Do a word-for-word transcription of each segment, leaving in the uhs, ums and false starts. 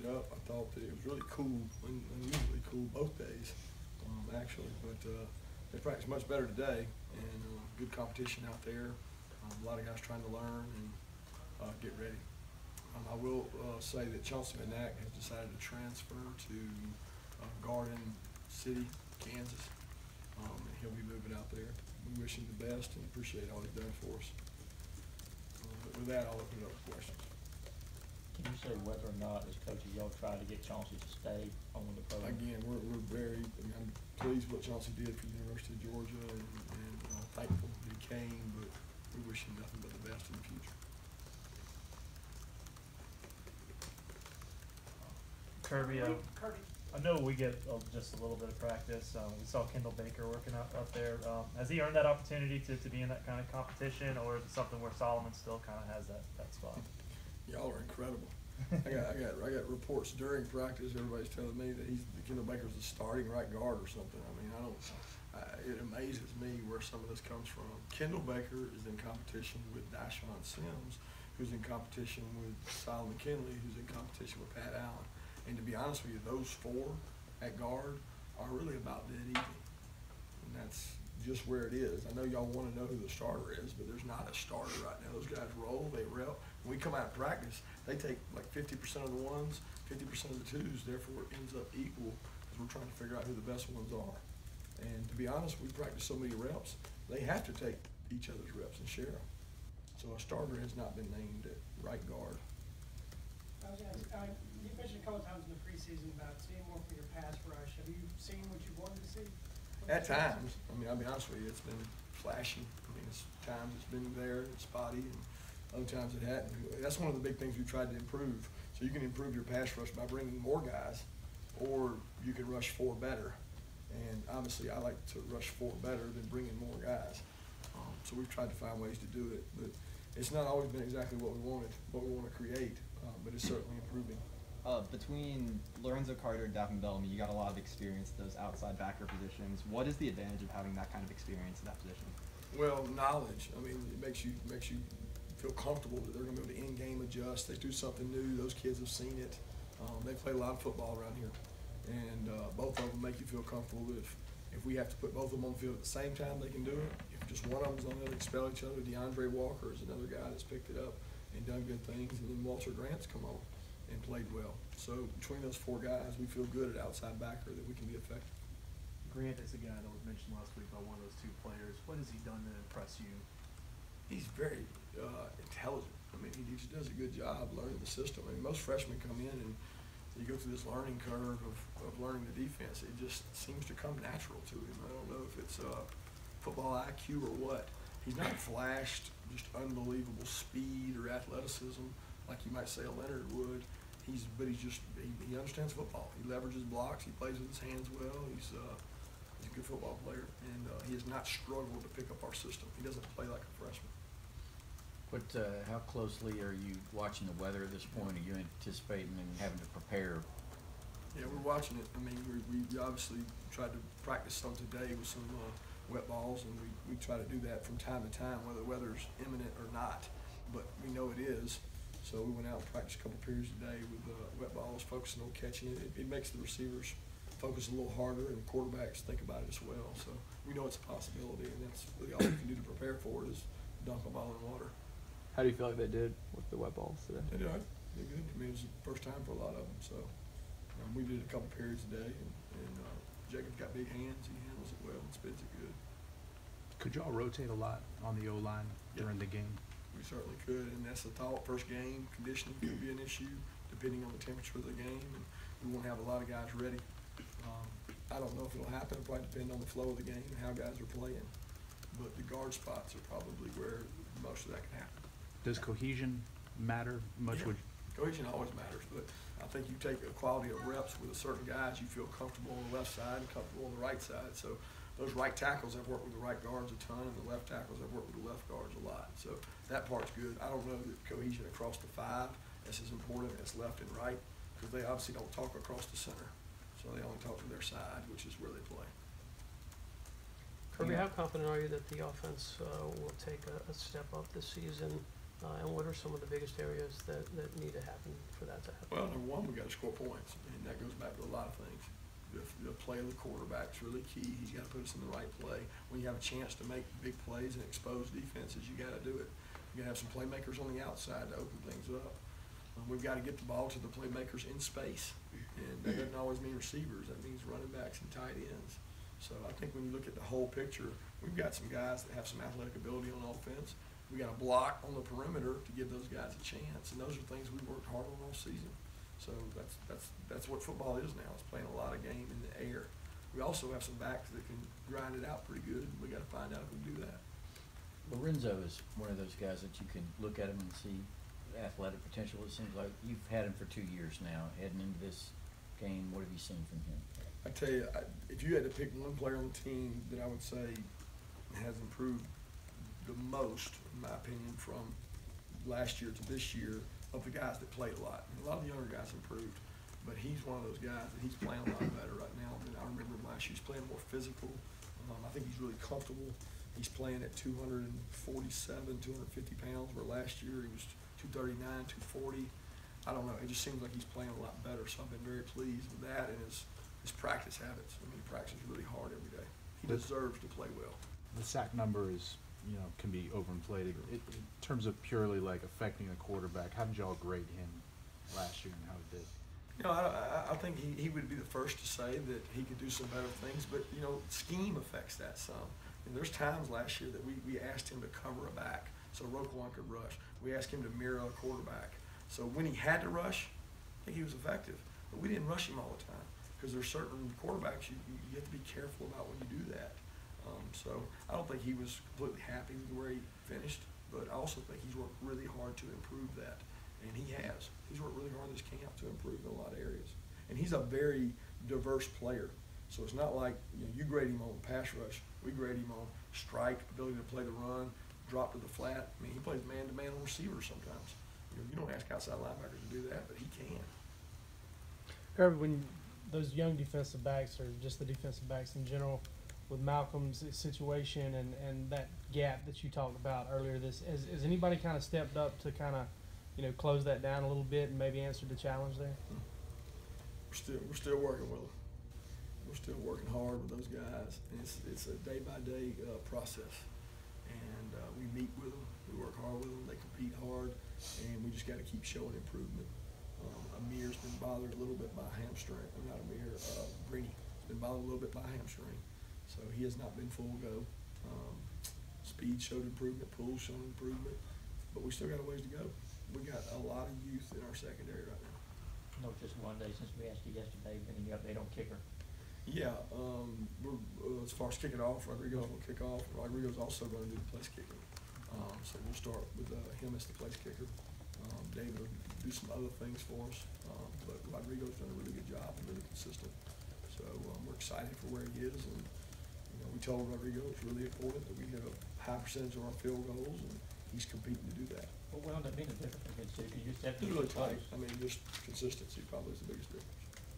up. I thought that it was really cool, un- unusually cool both days, um, actually. But uh, they practiced much better today, and uh, good competition out there. Um, a lot of guys trying to learn and uh, get ready. Um, I will uh, say that Chauncey Manac has decided to transfer to uh, Garden City, Kansas, um, and he'll be moving out there. We wish him the best and appreciate all he's done for us. Uh, but with that, I'll open it up for questions. Can you say whether or not, as coaches, y'all try to get Chauncey to stay on the program? Again, we're, we're very, I mean, I'm pleased with what Chauncey did for the University of Georgia, and, and uh, thankful that he came, but we wish him nothing but the best in the future. Kirby, uh, I know we get uh, just a little bit of practice. Um, we saw Kendall Baker working out up there. Um, has he earned that opportunity to, to be in that kind of competition, or is it something where Solomon still kind of has that, that spot? Y'all are incredible. I got, I got, I got reports during practice. Everybody's telling me that he's Kendall Baker's the starting right guard or something. I mean, I don't. I, it amazes me where some of this comes from. Kendall Baker is in competition with Dashawn Sims, who's in competition with Solomon McKinley, who's in competition with Pat Allen. And to be honest with you, those four at guard are really about dead even. And that's just where it is. I know y'all want to know who the starter is, but there's not a starter right now. Those guys roll, they rep. When we come out of practice, they take like fifty percent of the ones, fifty percent of the twos, therefore it ends up equal because we're trying to figure out who the best ones are. And to be honest, we practice so many reps, they have to take each other's reps and share them. So a starter has not been named at right guard. I was asking, uh, you mentioned a couple times in the preseason about seeing more for your pass rush. Have you seen what you wanted to see? At times, I mean, I'll be honest with you, it's been flashy. I mean, it's times it's been there, it's spotty, and other times it hadn't. That's one of the big things we tried to improve. So you can improve your pass rush by bringing more guys, or you can rush four better. And obviously, I like to rush four better than bringing more guys. Um, so we've tried to find ways to do it, but it's not always been exactly what we wanted, what we want to create, uh, but it's certainly improving. Uh, between Lorenzo Carter and Davin Bellamy, you got a lot of experience those outside backer positions. What is the advantage of having that kind of experience in that position? Well, knowledge. I mean, it makes you makes you feel comfortable that they're going to be able to in-game adjust. They do something new. Those kids have seen it. Um, they play a lot of football around here, and uh, both of them make you feel comfortable that if, if we have to put both of them on the field at the same time, they can do it. If just one of them's on there, they expel each other. DeAndre Walker is another guy that's picked it up and done good things, and then Walter Grant's come on and played well. So between those four guys, we feel good at outside backer that we can be effective. Grant is a guy that was mentioned last week by one of those two players. What has he done to impress you? He's very uh, intelligent. I mean, he just does a good job learning the system. I mean, most freshmen come in and you go through this learning curve of, of learning the defense. It just seems to come natural to him. I don't know if it's uh, football I Q or what. He's not flashed just unbelievable speed or athleticism like you might say a Leonard would. He's, but he's just, he, he understands football. He leverages blocks. He plays with his hands well. He's, uh, he's a good football player, and uh, he has not struggled to pick up our system. He doesn't play like a freshman. What, uh, how closely are you watching the weather at this point? Are you anticipating and having to prepare? Yeah, we're watching it. I mean, we, we obviously tried to practice some today with some uh, wet balls, and we, we try to do that from time to time, whether the weather's imminent or not. But we know it is. So we went out and practiced a couple periods today with uh, wet balls, focusing on catching it. it. It makes the receivers focus a little harder, and quarterbacks think about it as well. So we know it's a possibility, and that's really all we can do to prepare for it is dunk a ball in water. How do you feel like they did with the wet balls today? They did all right. They did good. I mean, it was the first time for a lot of them. So um, we did a couple periods today, and, and uh, Jacob's got big hands. He handles it well and spins it good. Could y'all rotate a lot on the O-line Yeah. during the game? We certainly could, and that's the thought. First game, conditioning could be an issue depending on the temperature of the game, and we want to have a lot of guys ready. Um, I don't know if it'll happen. It'll probably depend on the flow of the game and how guys are playing. But the guard spots are probably where most of that can happen. Does cohesion matter much? Yeah. Would Cohesion always matters, but I think you take a quality of reps with a certain guys, you feel comfortable on the left side and comfortable on the right side. So those right tackles, I've worked with the right guards a ton, and the left tackles, I've worked with the left guards a lot. So that part's good. I don't know that cohesion across the five is as important as left and right, because they obviously don't talk across the center. So they only talk to their side, which is where they play. Kirby, how confident are you that the offense uh, will take a, a step up this season Uh, and what are some of the biggest areas that, that need to happen for that to happen? Well, number one, we gotta score points, and that goes back to a lot of things. The, the play of the quarterback's really key. He's gotta put us in the right play. When you have a chance to make big plays and expose defenses, you gotta do it. You gotta have some playmakers on the outside to open things up. Um, we've gotta get the ball to the playmakers in space, and that doesn't always mean receivers. That means running backs and tight ends. So I think when you look at the whole picture, we've got some guys that have some athletic ability on offense. We got a block on the perimeter to give those guys a chance, and those are things we worked hard on all season. So that's that's that's what football is now. It's playing a lot of game in the air. We also have some backs that can grind it out pretty good. We got to find out if we can do that. Lorenzo is one of those guys that you can look at him and see athletic potential. It seems like you've had him for two years now. Heading into this game, what have you seen from him? I tell you, I, if you had to pick one player on the team that I would say has improved the most, in my opinion, from last year to this year, of the guys that played a lot. And a lot of the younger guys improved, but he's one of those guys that he's playing a lot better right now than I remember him last year. He's playing more physical. Um, I think he's really comfortable. He's playing at two forty-seven, two fifty pounds, where last year he was two thirty-nine, two forty. I don't know. It just seems like he's playing a lot better, so I've been very pleased with that and his, his practice habits. I mean, he practices really hard every day. He deserves to play well. The sack number is, you know, can be overinflated. It, in terms of purely like affecting a quarterback, how did y'all grade him last year and how he did? You know, I, I, I think he, he would be the first to say that he could do some better things, but, you know, scheme affects that some. And there's times last year that we, we asked him to cover a back so Roquan could rush. We asked him to mirror a quarterback. So when he had to rush, I think he was effective. But we didn't rush him all the time because there's certain quarterbacks you, you have to be careful about when you do that. Um, so I don't think he was completely happy with where he finished, but I also think he's worked really hard to improve that. And he has. He's worked really hard this camp to improve in a lot of areas. And he's a very diverse player. So it's not like, you know, you grade him on pass rush. We grade him on strike, ability to play the run, drop to the flat. I mean, he plays man-to-man on receivers sometimes. You know, you don't ask outside linebackers to do that, but he can. Herbie, when those young defensive backs, or just the defensive backs in general, with Malcolm's situation and, and that gap that you talked about earlier, this has, has anybody kind of stepped up to kind of, you know, close that down a little bit and maybe answer the challenge there? We're still we're still working with them. We're still working hard with those guys. And it's it's a day by day uh, process, and uh, we meet with them. We work hard with them. They compete hard, and we just got to keep showing improvement. Um, Amir's been bothered a little bit by hamstring. I'm not Amir. Uh, Greeny has been bothered a little bit by hamstring. So he has not been full go. Um, speed showed improvement, pull showed improvement, but we still got a ways to go. We got a lot of youth in our secondary right now. No, just one day since we asked you yesterday, any update on kicker? Yeah, um, we're, uh, as far as kicking off, Rodrigo's will kick off. Rodrigo's also going to do the place kicking. Um, so we'll start with uh, him as the place kicker. Um, David will do some other things for us, um, but Rodrigo's done a really good job and really consistent. So um, we're excited for where he is, and you know, we told Rodrigo it's really important that we hit a high percentage of our field goals, and he's competing to do that. What wound up being the difference against you? You just have to It's be really close. tight. I mean, just consistency probably is the biggest difference.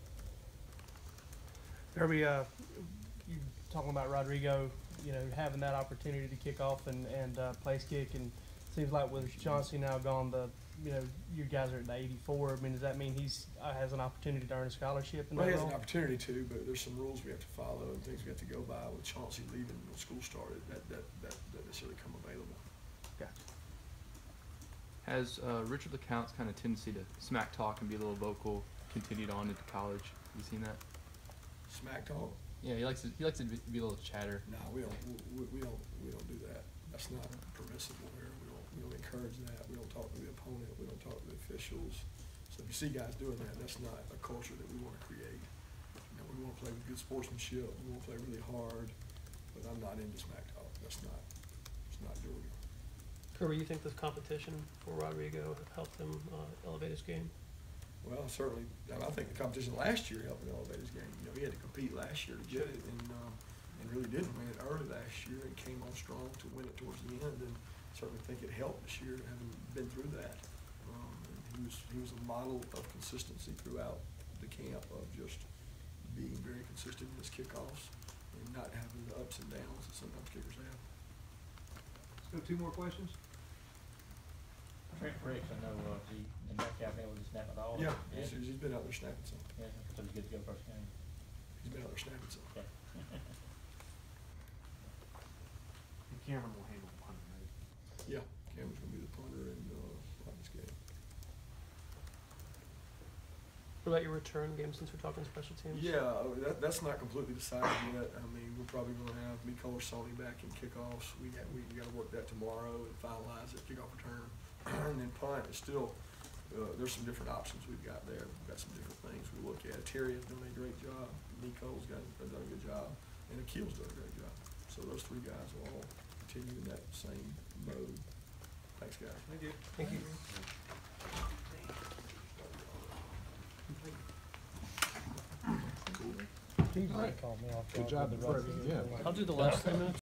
Herbie, uh, you talking about Rodrigo, you know, having that opportunity to kick off and, and uh, place kick, and it seems like with Chauncey now gone, the you know, you guys are at the eighty-four. I mean, does that mean he's uh, has an opportunity to earn a scholarship in Well, that he has role? an opportunity to, but there's some rules we have to follow and things we have to go by. With Chauncey leaving when school started, that that that doesn't necessarily come available. Gotcha. Has uh, Richard LeCounte's kind of tendency to smack talk and be a little vocal continued on into college? Have you seen that? Smack talk? Yeah, he likes to, he likes to be, be a little chatter. No, we don't. We, we don't. We don't do that. That's not permissible here. We don't. We don't encourage that. We don't talk to the opponent. We don't talk to the officials. So if you see guys doing that, that's not a culture that we want to create. You know, we want to play with good sportsmanship. We want to play really hard. But I'm not into smack talk. That's not. It's not Georgia. Kirby, you think this competition for Rodrigo helped him uh, elevate his game? Well, certainly. I think the competition last year helped him elevate his game. You know, he had to compete last year to get it, and um, and really didn't win it early last year, and came on strong to win it towards the end. And certainly think it helped this year, having been through that. Um, and he was he was a model of consistency throughout the camp, of just being very consistent in his kickoffs and not having the ups and downs that sometimes kickers have. Let's go two more questions. Trent Briggs, I know, uh, he, and back out there with the snap at all. Yeah, he's, he's been out there snapping some. Yeah, so he's good to go first game. He's been out there snapping some. Okay. And Cameron will handle the punting, right? Yeah, Cameron's gonna be the punter in, uh, this game. What about your return game, since we're talking special teams? Yeah, uh, that, that's not completely decided yet. I mean, we're probably gonna have Miko or Sony back in kickoffs. We got, we, we gotta work that tomorrow and finalize it, kickoff return. And then punt is still, uh, there's some different options we've got there. We've got some different things we look at. Terry has done a great job. Miko's got, has done a good job. And Akil's done a great job. So those three guys will all continue in that same mode. Thanks, guys. Thank you. Thank you. He might call me off Good guard job with the for- rugby. yeah. I'll do the last three minutes.